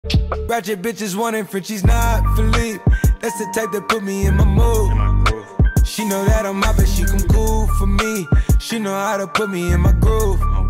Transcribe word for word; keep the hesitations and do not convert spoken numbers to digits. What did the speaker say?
Ratchet bitches wanting Frenchies, not Philippe. That's the type that put me in my mood. She know that I'm out, but she come cool for me. She know how to put me in my groove.